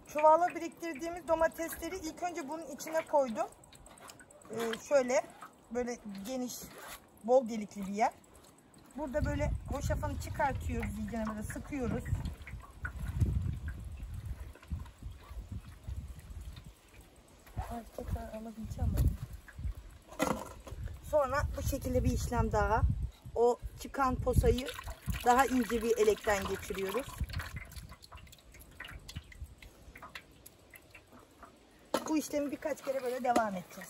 Çuvala biriktirdiğimiz domatesleri ilk önce bunun içine koydum. Şöyle böyle geniş, bol delikli bir yer. Burada böyle hoşafını çıkartıyoruz, iyice böyle sıkıyoruz. Tekrar alabileceğim onu. Sonra bu şekilde bir işlem daha. O çıkan posayı daha ince bir elekten geçiriyoruz. Bu işlemi birkaç kere böyle devam edeceğiz.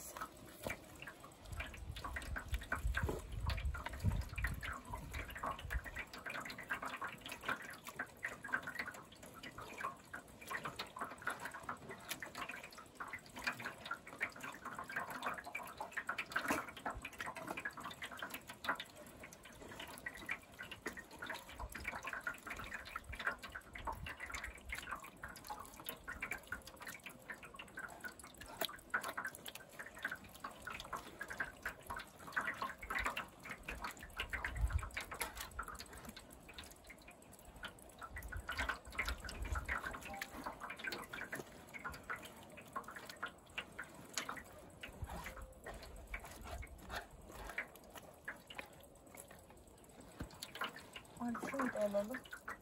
Şunu da alalım.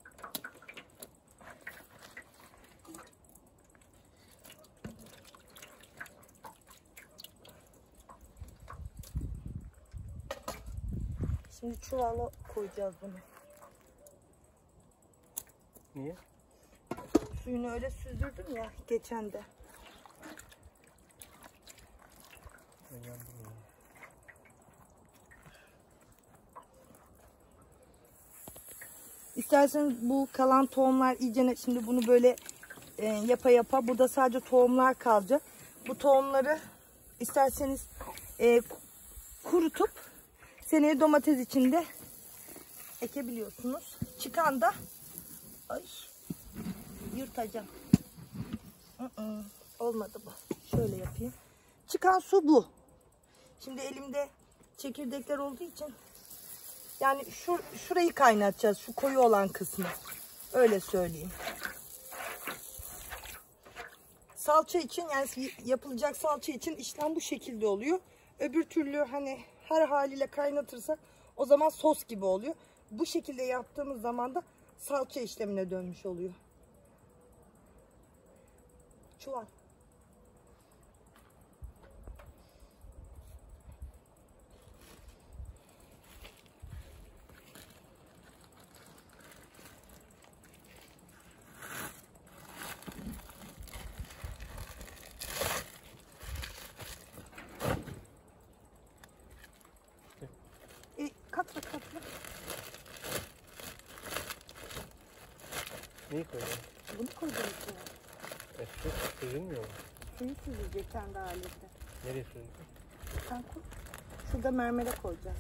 Şimdi çuvala koyacağız bunu. Niye? Suyunu öyle süzdürdüm ya geçen de. İsterseniz bu kalan tohumlar iyice, şimdi bunu böyle yapa yapa burada sadece tohumlar kalacak. Bu tohumları isterseniz kurutup seneye domates içinde ekebiliyorsunuz. Çıkan da yırtacağım. Olmadı bu. Şöyle yapayım. Çıkan su bu. Şimdi elimde çekirdekler olduğu için yani şurayı kaynatacağız. Şu koyu olan kısmı. Öyle söyleyeyim. Salça için, yani yapılacak salça için işlem bu şekilde oluyor. Öbür türlü hani her haliyle kaynatırsak o zaman sos gibi oluyor. Bu şekilde yaptığımız zaman da salça işlemine dönmüş oluyor. Çuval. Katla. Neyi koydun? Bunu koyacağım içine. Su süzülmüyor mu? Suyu süzülecek kendi halinde. Nereye süzülecek? Sen koy. Şurada mermere koyacağız.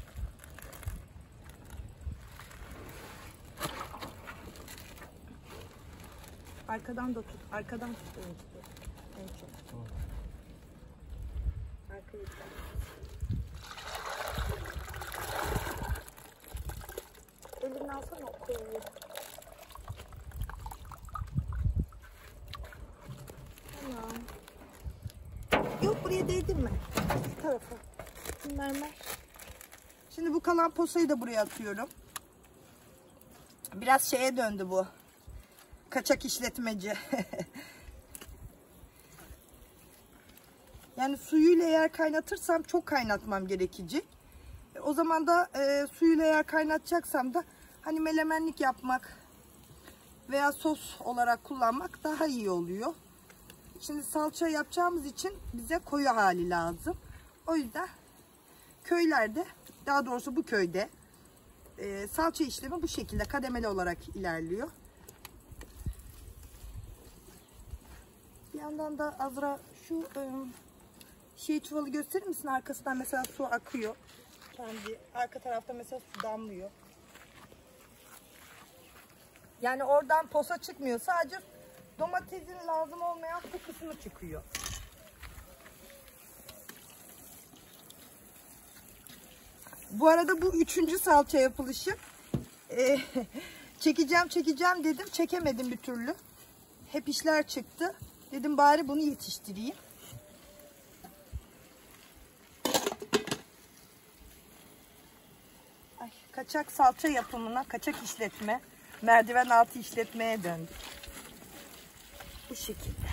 Arkadan da tut. Arkadan tut en çok. Arkaya tut. Elini alsana o koyuyu. Tamam. Yok, buraya değdirme. Bu tarafa. Mermer. Şimdi bu kalan posayı da buraya atıyorum. Biraz şeye döndü bu. Kaçak işletmeci. Yani suyuyla eğer kaynatırsam çok kaynatmam gerekecek. O zaman da suyuyla eğer kaynatacaksam da hani melemenlik yapmak veya sos olarak kullanmak daha iyi oluyor. Şimdi salça yapacağımız için bize koyu hali lazım. O yüzden köylerde, daha doğrusu bu köyde salça işlemi bu şekilde kademeli olarak ilerliyor. Bir yandan da Azra şu çuvalı gösterir misin? Arkasından mesela su akıyor. Kendi arka tarafta mesela su damlıyor. Yani oradan posa çıkmıyor. Sadece domatesin lazım olmayan su kısmı çıkıyor. Bu arada bu 3. salça yapılışı. Çekeceğim dedim. Çekemedim bir türlü. hep işler çıktı. Dedim bari bunu yetiştireyim. Ay, kaçak salça yapımına, kaçak işletme, merdiven altı işletmeye döndük. Bu şekilde.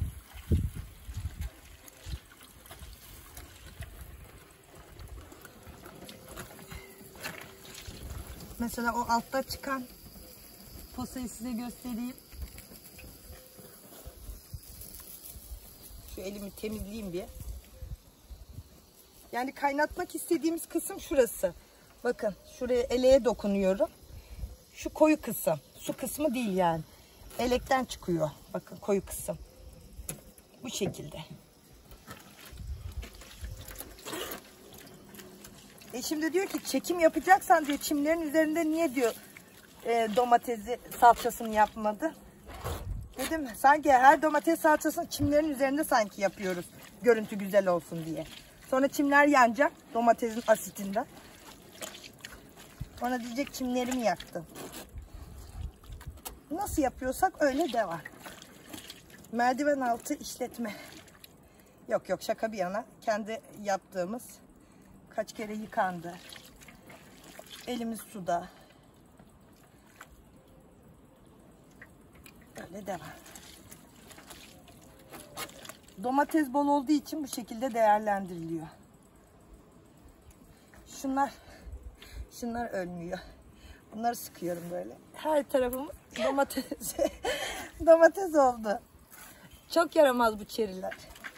Mesela o altta çıkan posayı size göstereyim. Şu elimi temizleyeyim bir. Yani kaynatmak istediğimiz kısım şurası. Bakın şuraya eleğe dokunuyorum. Şu koyu kısım. Su kısmı değil yani. Elekten çıkıyor. Bakın koyu kısım. Bu şekilde. Şimdi diyor ki çekim yapacaksan diyor çimlerin üzerinde niye diyor domatesi salçasını yapmadı. Dedim sanki her domates salçasını çimlerin üzerinde sanki yapıyoruz. Görüntü güzel olsun diye. Sonra çimler yanacak domatesin asitinden. Sonra diyecek çimlerimi yaktım. Nasıl yapıyorsak öyle devam. Merdiven altı işletme. Yok yok şaka bir yana. Kendi yaptığımız kaç kere yıkandı. Elimiz suda. Öyle devam. Domates bol olduğu için bu şekilde değerlendiriliyor. Şunlar ölmüyor. Bunları sıkıyorum böyle. Her tarafım domates oldu. Çok yaramaz bu çeriler.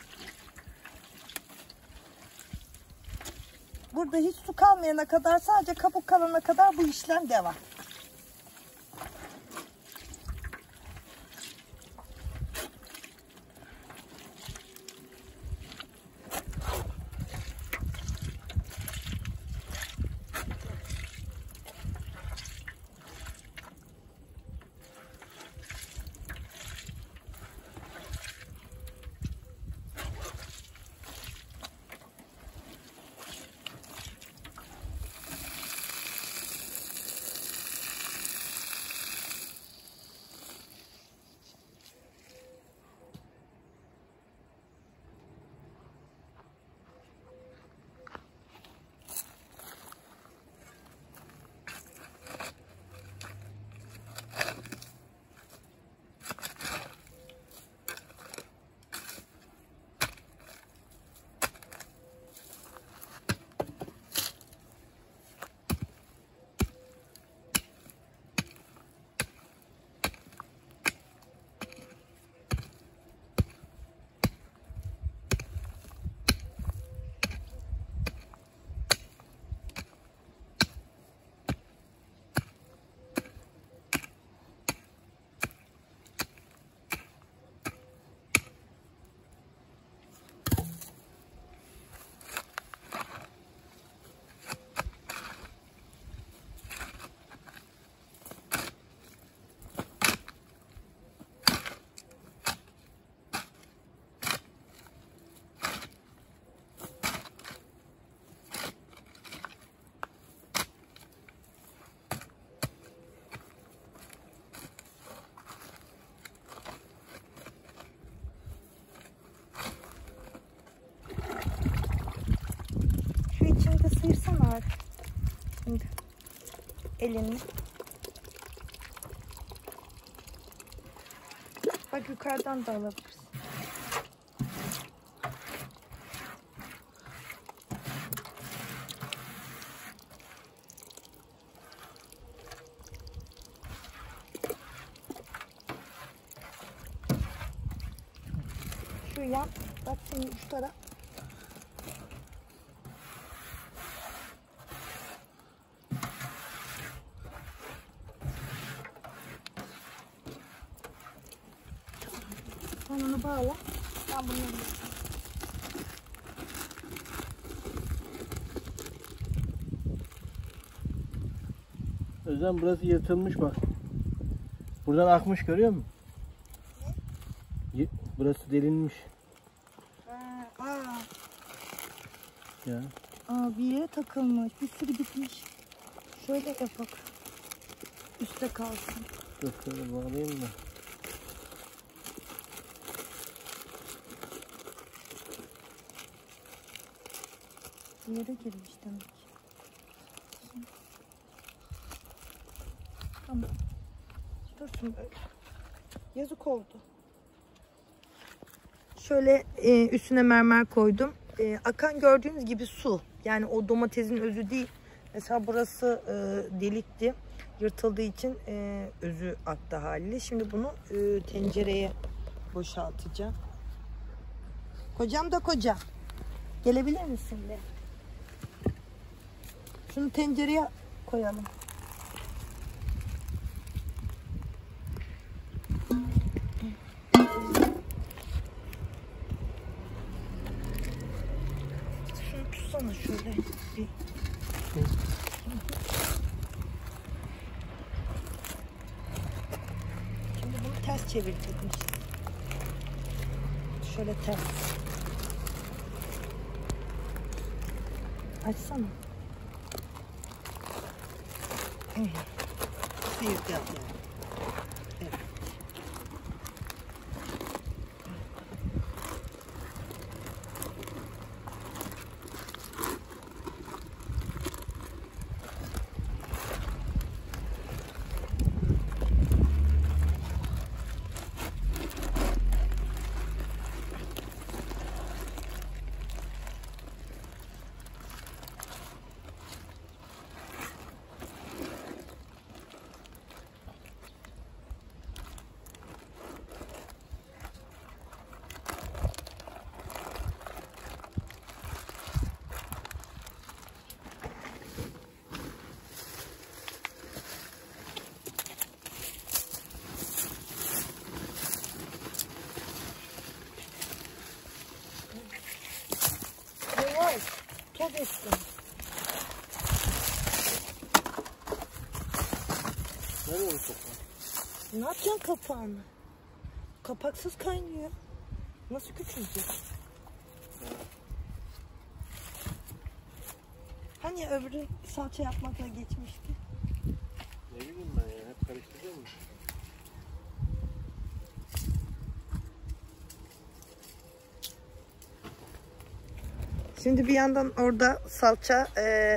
Burada hiç su kalmayana kadar, sadece kabuk kalana kadar bu işlem devam. Sıyırsana abi. Şimdi elini. Bak yukarıdan da alabilirsin. Şu yan. Bak şimdi şu taraf. Sen onu bağla. Ben bunu yapayım. Özlem burası yırtılmış bak. Buradan akmış görüyor musun? Ne? Burası delinmiş. Ya. Bir yere takılmış. Bir sürü gitmiş. Şöyle yapak. Üstte kalsın. Dur şöyle bağlayayım da. Bir yere girmiş demek ki. Tamam. Dursun böyle. Yazık oldu. Şöyle üstüne mermer koydum. Akan gördüğünüz gibi su. Yani o domatesin özü değil. Mesela burası delikti. Yırtıldığı için özü aktı haliyle. Şimdi bunu tencereye boşaltacağım. Kocam da kocam. Gelebilir misin de? Şunu tencereye koyalım. Şunu tutsana şöyle bir. Şimdi bunu ters çevirdik. Şöyle ters. Açsana. Sıyıracağız yani. Evet. Yavaş, toz etsin. Nerede o kapağı? Ne yapacaksın kapağını? Kapaksız kaynıyor. Nasıl küçülecek? Hani öbürü salça yapmakla geçmişti? Ne bileyim ben ya, hep karıştırıyor mu? Şimdi bir yandan orada salça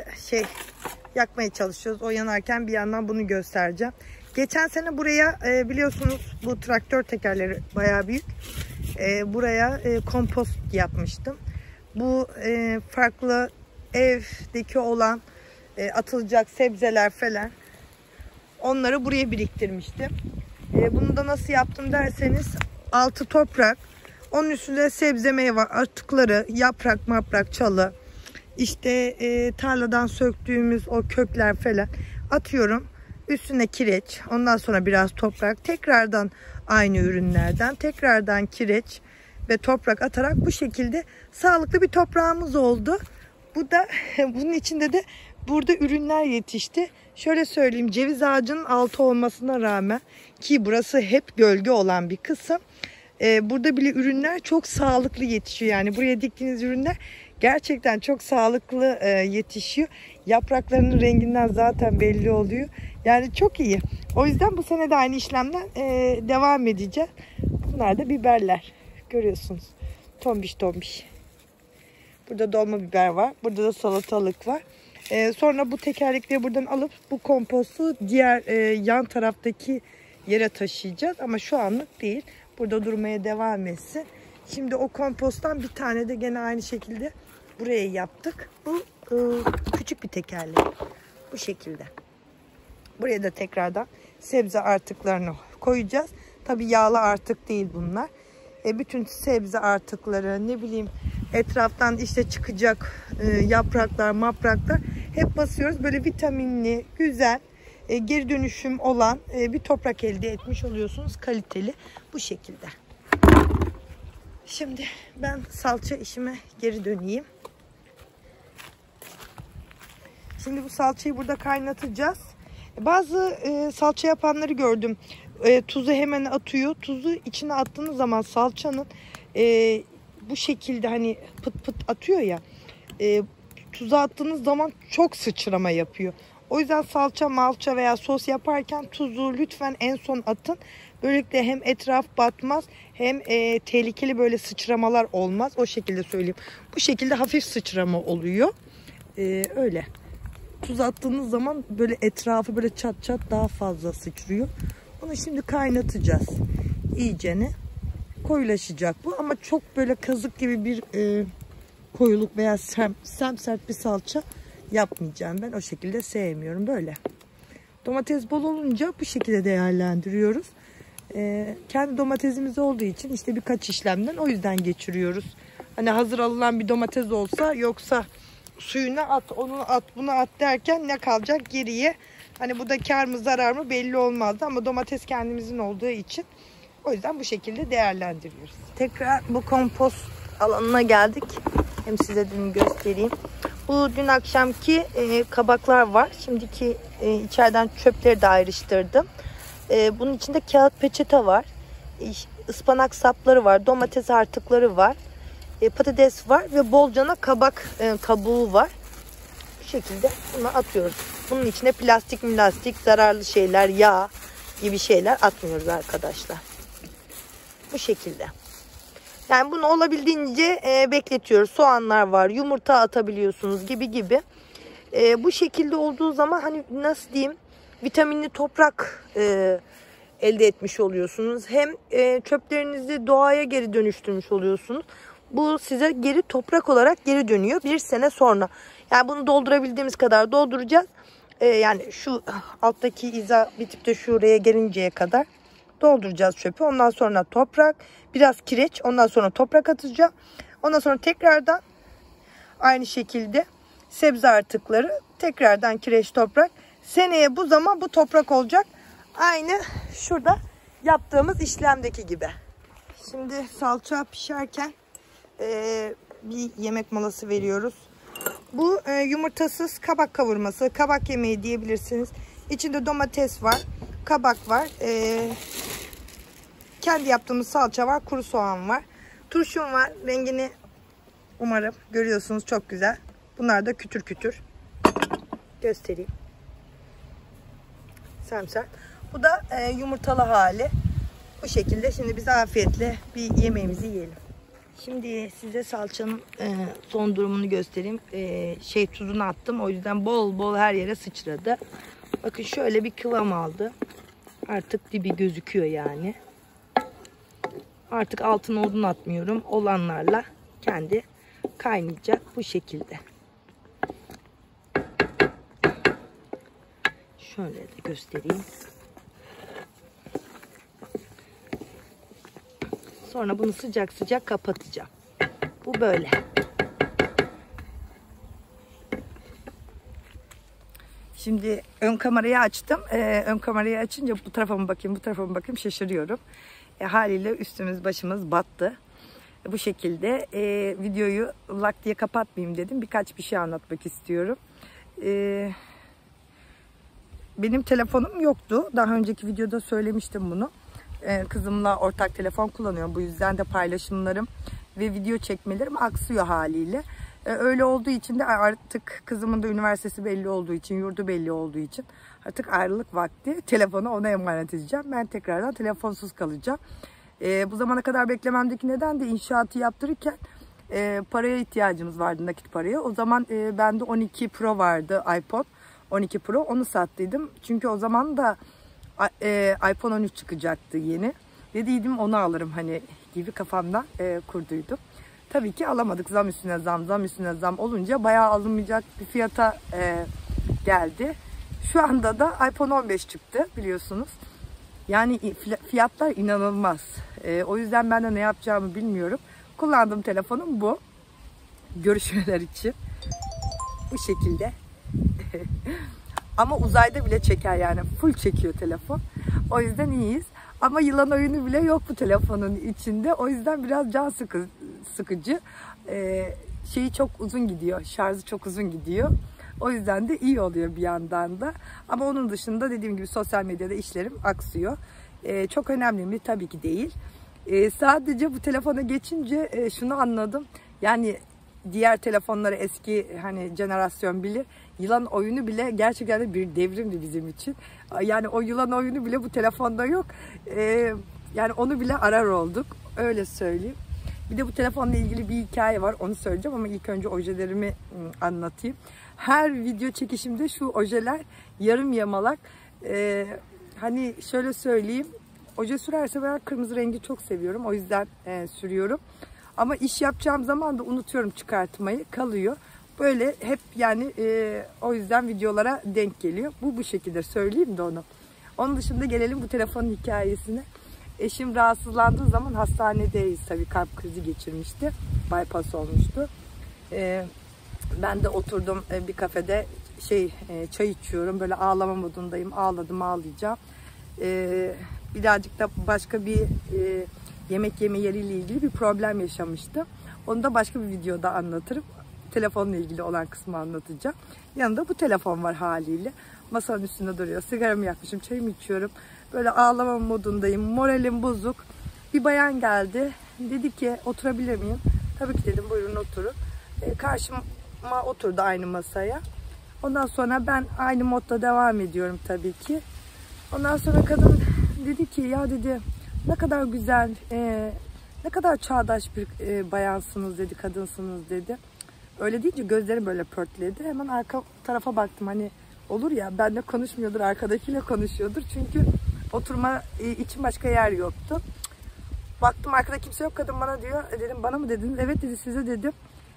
yakmaya çalışıyoruz. O yanarken bir yandan bunu göstereceğim. Geçen sene buraya biliyorsunuz bu traktör tekerleri bayağı büyük. Buraya kompost yapmıştım. Bu farklı evdeki olan atılacak sebzeler falan, onları buraya biriktirmiştim. Bunu da nasıl yaptım derseniz, altı toprak, onun üstünde sebze meyve atıkları, yaprak maprak, çalı, işte tarladan söktüğümüz o kökler falan atıyorum. Üstüne kireç, ondan sonra biraz toprak, tekrardan aynı ürünlerden tekrardan kireç ve toprak atarak bu şekilde sağlıklı bir toprağımız oldu. Bu da bunun içinde de burada ürünler yetişti. Şöyle söyleyeyim, ceviz ağacının altı olmasına rağmen, ki burası hep gölge olan bir kısım, burada bile ürünler çok sağlıklı yetişiyor. Yani buraya diktiğiniz ürünler gerçekten çok sağlıklı yetişiyor. Yapraklarının renginden zaten belli oluyor. Yani çok iyi. O yüzden bu sene de aynı işlemden devam edeceğiz. Bunlar da biberler. Görüyorsunuz. Tombiş tombiş. Burada dolma biber var. Burada da salatalık var. Sonra bu tekerlekleri buradan alıp bu kompostu diğer yan taraftaki yere taşıyacağız. Ama şu anlık değil. Burada durmaya devam etsin. Şimdi o komposttan bir tane de gene aynı şekilde buraya yaptık. Bu küçük bir tekerlek. Bu şekilde. Buraya da tekrardan sebze artıklarını koyacağız. Tabii yağlı artık değil bunlar. Bütün sebze artıkları, ne bileyim etraftan işte çıkacak yapraklar, mapraklar hep basıyoruz. Böyle vitaminli, güzel, geri dönüşüm olan bir toprak elde etmiş oluyorsunuz. Kaliteli bu şekilde. Şimdi ben salça işime geri döneyim. Şimdi bu salçayı burada kaynatacağız. Bazı salça yapanları gördüm. Tuzu hemen atıyor. Tuzu içine attığınız zaman salçanın bu şekilde hani pıt pıt atıyor ya. Tuza attığınız zaman çok sıçrama yapıyor. O yüzden salça, malça veya sos yaparken tuzu lütfen en son atın. Böylelikle hem etraf batmaz hem tehlikeli böyle sıçramalar olmaz. O şekilde söyleyeyim. Bu şekilde hafif sıçrama oluyor. Öyle. Tuz attığınız zaman böyle etrafı böyle çat çat daha fazla sıçrıyor. Bunu şimdi kaynatacağız. İyicene koyulaşacak bu. Ama çok böyle kazık gibi bir koyuluk veya sert bir salça yapmayacağım. Ben o şekilde sevmiyorum. Böyle. Domates bol olunca bu şekilde değerlendiriyoruz. Kendi domatesimiz olduğu için işte birkaç işlemden o yüzden geçiriyoruz. Hani hazır alınan bir domates olsa, yoksa suyuna at, onu at, bunu at derken ne kalacak geriye? Hani bu da kar mı zarar mı belli olmazdı, ama domates kendimizin olduğu için o yüzden bu şekilde değerlendiriyoruz. Tekrar bu kompost alanına geldik. Hem size dün göstereyim. Bu dün akşamki kabaklar var. Şimdiki içeriden çöpleri de ayrıştırdım. Bunun içinde kağıt peçete var. Ispanak sapları var. Domates artıkları var. Patates var ve bolcana kabak kabuğu var. Bu şekilde bunu atıyoruz. Bunun içine plastik, zararlı şeyler, yağ gibi şeyler atmıyoruz arkadaşlar. Bu şekilde. Yani bunu olabildiğince bekletiyoruz. Soğanlar var, yumurta atabiliyorsunuz gibi. Bu şekilde olduğu zaman hani nasıl diyeyim, vitaminli toprak elde etmiş oluyorsunuz. Hem çöplerinizi doğaya geri dönüştürmüş oluyorsunuz. Bu size geri toprak olarak geri dönüyor bir sene sonra. Yani bunu doldurabildiğimiz kadar dolduracağız. Yani şu alttaki iza bitip de şuraya gelinceye kadar dolduracağız çöpü. Ondan sonra toprak, biraz kireç, ondan sonra toprak atacağım. Ondan sonra tekrardan aynı şekilde sebze artıkları, tekrardan kireç, toprak. Seneye bu zaman bu toprak olacak. Aynı şurada yaptığımız işlemdeki gibi. Şimdi salça pişerken bir yemek molası veriyoruz. Bu yumurtasız kabak kavurması, kabak yemeği diyebilirsiniz. İçinde domates var, kabak var, kendi yaptığımız salça var, kuru soğan var, turşum var. Rengini umarım görüyorsunuz, çok güzel. Bunlar da kütür kütür. Göstereyim. Sarımsak. Bu da yumurtalı hali. Bu şekilde. Şimdi biz afiyetle bir yemeğimizi yiyelim. Şimdi size salçanın son durumunu göstereyim. Tuzunu attım. O yüzden bol bol her yere sıçradı. Bakın şöyle bir kıvam aldı. Artık dibi gözüküyor yani. Artık altına odun atmıyorum. Olanlarla kendi kaynayacak bu şekilde. Şöyle de göstereyim. Sonra bunu sıcak sıcak kapatacağım. Bu böyle. Şimdi ön kamerayı açtım. Ön kamerayı açınca bu tarafa mı bakayım, bu tarafa mı bakayım şaşırıyorum. Haliyle üstümüz başımız battı. Bu şekilde videoyu lak diye kapatmayayım dedim. Birkaç bir şey anlatmak istiyorum. Benim telefonum yoktu. Daha önceki videoda söylemiştim bunu. Kızımla ortak telefon kullanıyorum. Bu yüzden de paylaşımlarım ve video çekmelerim aksıyor haliyle. Öyle olduğu için de artık kızımın da üniversitesi belli olduğu için, yurdu belli olduğu için artık ayrılık vakti, telefonu ona emanet edeceğim. Ben tekrardan telefonsuz kalacağım. Bu zamana kadar beklememdeki neden de inşaatı yaptırırken paraya ihtiyacımız vardı, nakit paraya. O zaman bende 12 Pro vardı, iPhone 12 Pro, onu sattıydım. Çünkü o zaman da iPhone 13 çıkacaktı yeni. Dediydim onu alırım hani gibi kafamda kurduydum. Tabii ki alamadık. Zam üstüne zam, zam üstüne zam olunca bayağı alınmayacak bir fiyata geldi. Şu anda da iPhone 15 çıktı biliyorsunuz. Yani fiyatlar inanılmaz. O yüzden ben de ne yapacağımı bilmiyorum. Kullandığım telefonum bu. Görüşmeler için. Bu şekilde. Ama uzayda bile çeker yani. Full çekiyor telefon. O yüzden iyiyiz. Ama yılan oyunu bile yok bu telefonun içinde. O yüzden biraz can sıkıcı. Şeyi çok uzun gidiyor. Şarjı çok uzun gidiyor. O yüzden de iyi oluyor bir yandan da. Ama onun dışında dediğim gibi sosyal medyada işlerim aksıyor. Çok önemli mi? Tabii ki değil. Sadece bu telefona geçince şunu anladım. Yani diğer telefonları eski hani jenerasyon bilir. Yılan oyunu bile gerçekten de bir devrimdi bizim için. Yani o yılan oyunu bile bu telefonda yok. Yani onu bile arar olduk. Öyle söyleyeyim. Bir de bu telefonla ilgili bir hikaye var, onu söyleyeceğim ama ilk önce ojelerimi anlatayım. Her video çekişimde şu ojeler yarım yamalak. Hani şöyle söyleyeyim, oje sürerse ben kırmızı rengi çok seviyorum, o yüzden sürüyorum. Ama iş yapacağım zaman da unutuyorum çıkartmayı, kalıyor. Böyle hep yani o yüzden videolara denk geliyor. Bu şekilde söyleyeyim de onu. Onun dışında gelelim bu telefonun hikayesine. Eşim rahatsızlandığı zaman hastanedeyiz tabii, kalp krizi geçirmişti. Bypass olmuştu. Ben de oturdum bir kafede çay içiyorum. Böyle ağlama modundayım. Ağladım, ağlayacağım. Birazcık da başka bir yemek yeme yeriyle ilgili bir problem yaşamıştım. Onu da başka bir videoda anlatırım. Telefonla ilgili olan kısmı anlatacağım. Yanında bu telefon var haliyle. Masanın üstünde duruyor. Sigaramı yakmışım, çayımı içiyorum. Böyle ağlama modundayım. Moralim bozuk. Bir bayan geldi. Dedi ki oturabilir miyim? Tabii ki dedim, buyurun oturun. Karşıma oturdu aynı masaya. Ondan sonra ben aynı modda devam ediyorum tabii ki. Ondan sonra kadın dedi ki ya dedi, ne kadar güzel, ne kadar çağdaş bir bayansınız dedi, kadınsınız dedi. Öyle deyince gözlerim böyle pörtledi. Hemen arka tarafa baktım, hani olur ya, benle konuşmuyordur, arkadakiyle konuşuyordur. Çünkü oturma için başka yer yoktu. Baktım arkada kimse yok, kadın bana diyor. Dedim bana mı dediniz? Evet dedi, size dedim.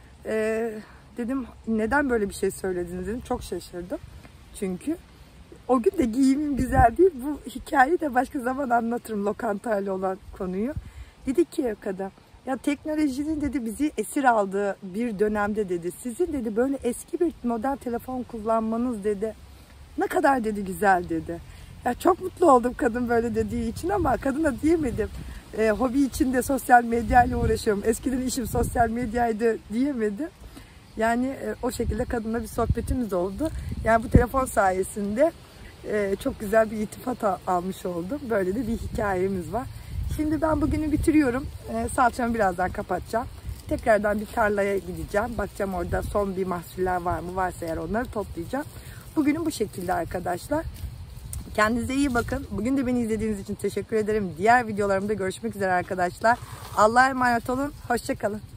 Dedim neden böyle bir şey söylediniz dedim. Çok şaşırdım. Çünkü o gün de giyimim güzel değil. Bu hikayeyi de başka zaman anlatırım, lokantayla olan konuyu. Dedi ki kadın, ya teknolojinin dedi bizi esir aldığı bir dönemde dedi, sizin dedi böyle eski bir model telefon kullanmanız dedi, ne kadar dedi güzel dedi. Ya çok mutlu oldum kadın böyle dediği için, ama kadına diyemedim. Hobi içinde sosyal medyayla uğraşıyorum. Eskiden işim sosyal medyaydı diyemedim. Yani o şekilde kadınla bir sohbetimiz oldu. Yani bu telefon sayesinde çok güzel bir iltifat almış oldum. Böyle de bir hikayemiz var. Şimdi ben bugünü bitiriyorum. Salçamı birazdan kapatacağım. Tekrardan bir tarlaya gideceğim. Bakacağım orada son bir mahsuller var mı? Varsa eğer onları toplayacağım. Bugünün bu şekilde arkadaşlar. Kendinize iyi bakın. Bugün de beni izlediğiniz için teşekkür ederim. Diğer videolarımda görüşmek üzere arkadaşlar. Allah'a emanet olun. Hoşça kalın.